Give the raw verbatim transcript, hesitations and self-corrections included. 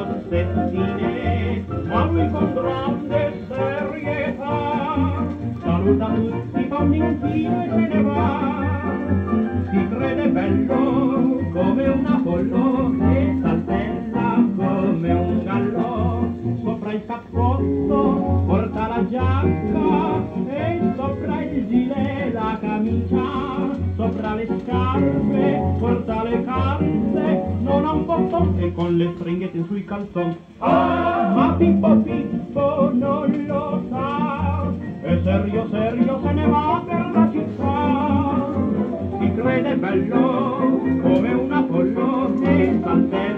aspettine, ma lui con grande serietà saluta tutti, fa un inchino e se ne va. Si crede bello come un Apollo e saltella come un gallo, sopra il cappotto porta la giacca e sopra il gilet la camicia, sopra le scarpe porta le calze, non ha un bottone e con le stringhette sui calzoni. Ah, ma Pippo Pippo non lo sa, e serio serio se ne va per la città. Si crede bello come un Apollo e saltella